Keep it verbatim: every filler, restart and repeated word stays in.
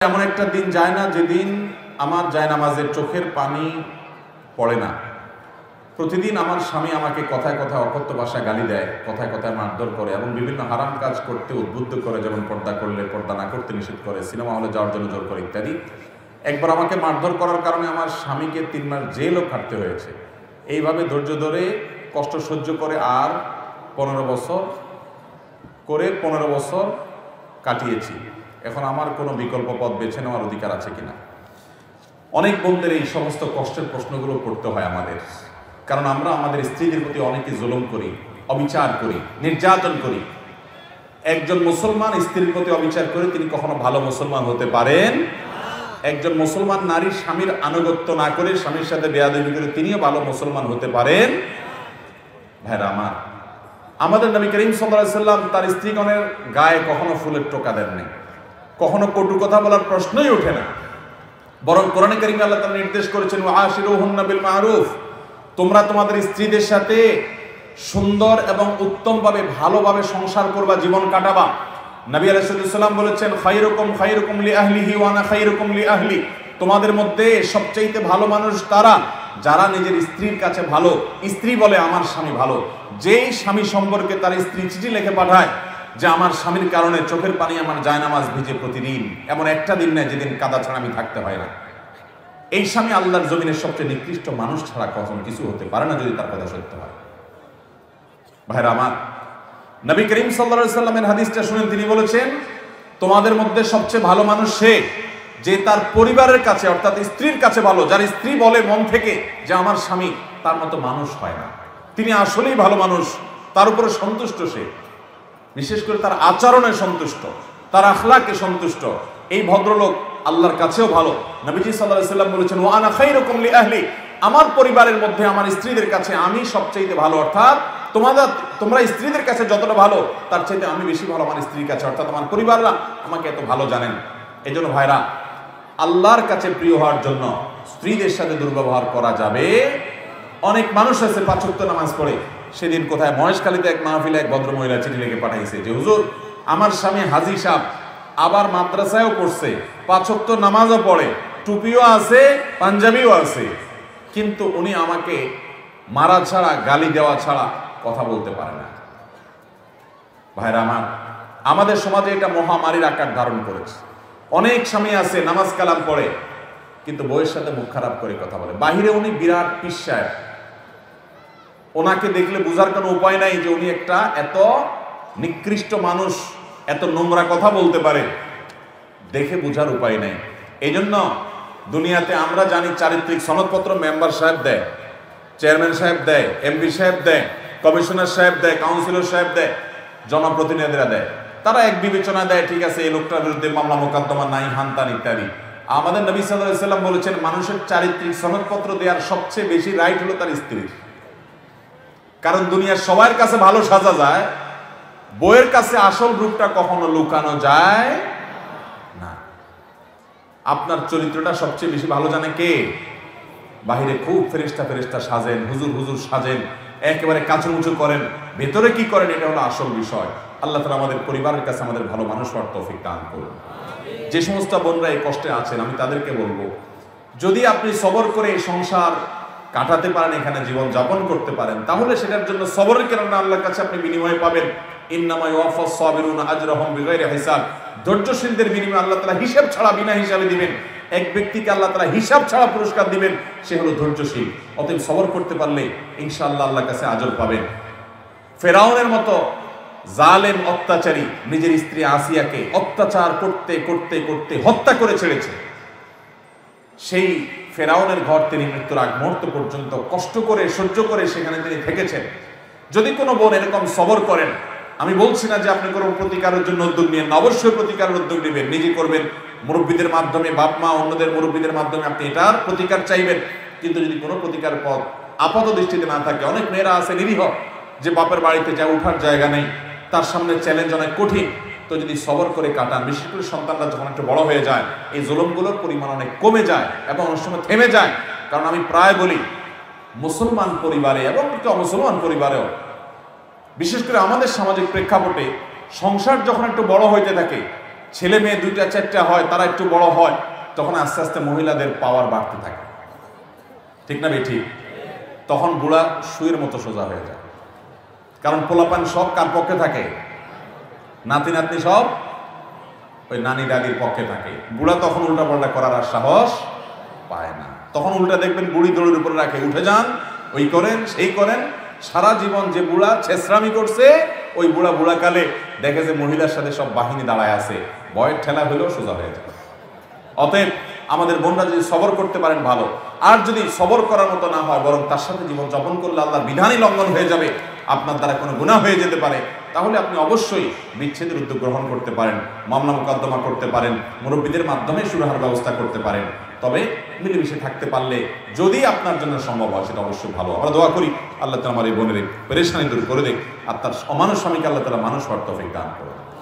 এমন একটা দিন যায় না যেদিন আমার জায়নামাজের চোখের পানি পড়ে না। প্রতিদিন আমার স্বামী আমাকে কথায় কথায় অকথ্য ভাষায় গালি দেয়, কথায় কথায় মারধর করে এবং বিভিন্ন হারাম কাজ করতে উদ্বুদ্ধ করে, যেমন পর্দা করলে পর্দা না করতে নিষেধ করে, সিনেমা হলে যাওয়ার জন্য জোর করে ইত্যাদি। একবার আমাকে মারধর করার কারণে আমার স্বামীকে তিন মাস জেলও খাটতে হয়েছে। এইভাবে ধৈর্য ধরে কষ্ট সহ্য করে আর পনেরো বছর করে পনেরো বছর কাটিয়েছি। এখন আমার কোনো বিকল্প পথ বেছে নেওয়ার অধিকার আছে কিনা? অনেক বোনদের এই সমস্ত কষ্টের প্রশ্নগুলো করতে হয় আমাদের, কারণ আমরা আমাদের স্ত্রীদের প্রতি অনেকে জুলুম করি, অবিচার করি, নির্যাতন করি। একজন মুসলমান স্ত্রীর প্রতি অবিচার করে তিনি কখনো ভালো মুসলমান হতে পারেন? একজন মুসলমান নারী স্বামীর আনুগত্য না করে স্বামীর সাথে বেয়াদবি করে তিনিও ভালো মুসলমান হতে পারেন? ভাইরা আমার, আমাদের নবী করিম সাল্লাল্লাহু আলাইহি ওয়াসাল্লাম তার স্ত্রীগণের গায়ে কখনো ফুলের টোকা দেন নাই, কখনো কটু কথা বলার প্রশ্নই ওঠে না। বরং কোরআনে কারিমে আল্লাহ তাআলা নির্দেশ করেছেন, ওয়াশিরুহুন্না বিল মারুফ, তোমরা তোমাদের স্ত্রীদের সাথে সুন্দর এবং উত্তমভাবে ভালোভাবে সংসার করবা, জীবন কাটাবা। নবী আলাইহিস সালাম বলেছেন, খায়রুকুম খায়রুকুম লি আহলিহি ওয়া আনা খায়রুকুম লি আহলি, তোমাদের মধ্যে সবচাইতে ভালো মানুষ তারা যারা নিজের স্ত্রীর কাছে ভালো। স্ত্রী বলে আমার স্বামী ভালো। যেই স্বামী সম্পর্কে তার স্ত্রী চিঠি লিখে পাঠায় যে আমার স্বামীর কারণে চোখের পানি আমার জায়নামাজ ভিজে প্রতিদিন, এমন একটা দিন নেই যেদিন কাদা ছাড়া আমি থাকতে হয় না, এই স্বামী আল্লাহর জমিনের সবচেয়ে নিকৃষ্ট মানুষ ছাড়া কখনো কিছু হতে পারে না, যদি তার কথা সত্য হয়। ভাইরা আমার, নবী করিম সাল্লাল্লাহু আলাইহি সাল্লামের হাদিসটা শুনেন, তিনি বলেছেন, তোমাদের মধ্যে সবচেয়ে ভালো মানুষ সে যে তার পরিবারের কাছে অর্থাৎ স্ত্রীর কাছে ভালো, যার স্ত্রী বলে মন থেকে যে আমার স্বামী তার মতো মানুষ হয় না, তিনি আসলেই ভালো মানুষ, তার উপরে সন্তুষ্ট সে, বিশেষ করে তার আচরণে সন্তুষ্ট, তার আখলাকে সন্তুষ্ট। এই ভদ্রলোক আল্লাহর কাছেও ভালো। নবীজি সাল্লাল্লাহু আলাইহি সাল্লাম বলেছেন, ওয়া আনা খায়রুকুম লি আহলি, আমার পরিবারের মধ্যে আমার স্ত্রীদের কাছে আমি সবচাইতে ভালো, অর্থাৎ তোমাদের তোমরা স্ত্রীদের কাছে যতটা ভালো তার চাইতে আমি বেশি ভালো আমার স্ত্রীর কাছে, অর্থাৎ আমার পরিবাররা আমাকে এত ভালো জানেন। এই জন্য ভাইরা, আল্লাহর কাছে প্রিয় হওয়ার জন্য স্ত্রীদের সাথে দুর্ব্যবহার করা যাবে। অনেক মানুষ আছে পাঁচ ওয়াক্ত নামাজ পড়ে। সেদিন কোথায় মহেশখালীতে এক মাহফিলে এক ভদ্র মহিলা চিঠি লিখে পাঠাইছে যে, হুজুর, আমার স্বামী হাজী সাহেব, আবার মাদ্রাসায়ও পড়ছে, পাঁচ ওয়াক্ত নামাজও পড়ে, টুপিও আছে, পাঞ্জাবিও আছে, কিন্তু উনি আমাকে মারা ছাড়া, গালি দেওয়া ছাড়া কথা বলতে পারে না। ভাইরা আমার, আমাদের সমাজে এটা মহামারীর আকার ধারণ করেছে। অনেক স্বামী আছে নামাজ কালাম পড়ে, কিন্তু বউয়ের সাথে মুখ খারাপ করে কথা বলে। বাহিরে উনি বিরাট পীর সাহেব, ওনাকে দেখলে বোঝার কোনো উপায় নাই যে উনি একটা এত নিকৃষ্ট মানুষ, এত নোংরা কথা বলতে পারে, দেখে বোঝার উপায় নাই। এই জন্য দুনিয়াতে আমরা জানি চারিত্রিক সনদপত্র মেম্বার সাহেব দেয়, চেয়ারম্যান সাহেব দেয়, এমপি সাহেব দেয়, কমিশনার সাহেব দেয়, কাউন্সিলর সাহেব দেয়, জনপ্রতিনিধিরা দেয়। তারা এক বিবেচনা দেয়, ঠিক আছে, এই লোকটার বিরুদ্ধে মামলা মোকদ্দমা নাই, হানতান ইত্যাদি। আমাদের নবী সাল্লাল্লাহু আলাইহি সাল্লাম বলেছেন, মানুষের চারিত্রিক সনদপত্র দেওয়ার সবচেয়ে বেশি রাইট হলো তার স্ত্রীর। কারণ দুনিয়ার সবার কাছে ভালো সাজা যায়, বউয়ের কাছে আসল রূপটা কখনো লুকানো যায় না। আপনার চরিত্রটা সবচেয়ে বেশি ভালো জানে কে? বাহিরে খুব ফেরেশতা ফেরেশতা সাজেন, হুজুর হুজুর সাজেন, একেবারে কাচুমুচু করেন, ভেতরে কি করেন এটা হলো আসল বিষয়। আল্লাহ তাআলা আমাদের পরিবারের কাছে আমাদের ভালো মানুষ হওয়ার তৌফিক দান করুন। যে সমস্ত বোনরা এই কষ্টে আছেন, আমি তাদেরকে বলবো, যদি আপনি সবর করে এই সংসার কাটাতে পারেন, এখানে জীবন যাপন করতে পারেন, তাহলে সেটার জন্য সবরের কারণে আল্লাহর কাছে আপনি বিনিময় পাবেন। ইন্নামা ইউওয়াফাস সাবিরুনা আজরাহুম বিগাইরি হিসাব, ধৈর্যশীলদের বিনিময় আল্লাহ তাআলা হিসাব ছাড়া, বিনা হিসাবে দিবেন। এক ব্যক্তিকে আল্লাহ তাআলা হিসাব ছাড়া পুরস্কার দিবেন, সে হলো ধৈর্যশীল। অতএব সবর করতে পারলে ইনশাআল্লাহ আল্লাহর কাছে আজর পাবেন। ফেরাউনের মতো জালেম অত্যাচারী নিজের স্ত্রী আসিয়াকে অত্যাচার করতে করতে করতে হত্যা করে ছেড়েছে। সেই ফেরাউনের ঘর তিনি মৃত্যুর আগ মুহূর্ত পর্যন্ত কষ্ট করে সহ্য করে সেখানে তিনি থেকেছেন। যদি কোনো বোন এরকম সবর করেন, আমি বলছি না যে আপনি কোনো প্রতিকারের জন্য উদ্যোগ নিয়েন, অবশ্যই প্রতিকারের উদ্যোগ নেবেন, নিজে করবেন, মুরব্বীদের মাধ্যমে, বাপ মা অন্যদের মুরব্বীদের মাধ্যমে আপনি এটার প্রতিকার চাইবেন। কিন্তু যদি কোনো প্রতিকার পথ আপাত দৃষ্টিতে না থাকে, অনেক মেয়েরা আছে নিরীহ, যে বাপের বাড়িতে যা উঠার জায়গা নেই, তার সামনে চ্যালেঞ্জ অনেক কঠিন, তো যদি সবর করে কাটান, বিশেষ করে সন্তানরা যখন একটু বড় হয়ে যায়, এই জুলুমগুলোর পরিমাণ অনেক কমে যায় এবং অনেক সময় থেমে যায়। কারণ আমি প্রায় বলি, মুসলমান পরিবারে এবং অমুসলমান পরিবারেও, বিশেষ করে আমাদের সামাজিক প্রেক্ষাপটে সংসার যখন একটু বড় হইতে থাকে, ছেলে মেয়ে দুইটা চারটা হয়, তারা একটু বড় হয়, তখন আস্তে আস্তে মহিলাদের পাওয়ার বাড়তে থাকে, ঠিক না বেঠি? তখন বুড়া শুয়ের মতো সোজা হয়ে যায়, কারণ পোলাপান সব কার পক্ষে থাকে? নাতি নাতনি সব ওই নানি দাদির পক্ষে থাকে। বুড়া তখন উল্টা পাল্টা করার আর সাহস পায় না। তখন উল্টা দেখবেন বুড়ি দড়ির উপরে রাখে, উঠে যান, ওই করেন সেই করেন। সারা জীবন যে বুড়া ছেসরামি করছে, ওই বুড়া বুড়াকালে দেখে যে মহিলার সাথে সব বাহিনী দাঁড়ায় আছে, বয়ের ঠেলা হলেও সোজা হয়ে যায়। অতএব আমাদের বোনরা যদি সবর করতে পারেন ভালো, আর যদি সবর করার মতো না হয়, বরং তার সাথে জীবন যাপন করলে আল্লাহর বিধানই লঙ্ঘন হয়ে যাবে, আপনার দ্বারা কোনো গুনাহ হয়ে যেতে পারে, তাহলে আপনি অবশ্যই বিচ্ছেদের উদ্যোগ গ্রহণ করতে পারেন, মামলা মোকদ্দমা করতে পারেন, মুরব্বীদের মাধ্যমে সুরাহার ব্যবস্থা করতে পারেন। তবে মিলেমিশে থাকতে পারলে যদি আপনার জন্য সম্ভব হয়, সেটা অবশ্যই ভালো। আমরা দোয়া করি আল্লাহ তাআলা আমার এই বোনের পেরেশানি দূর করে দেখ, আর তার অমানুষ স্বামীকে আল্লাহ তাআলা মানুষ হওয়ার তৌফিক দান করুন।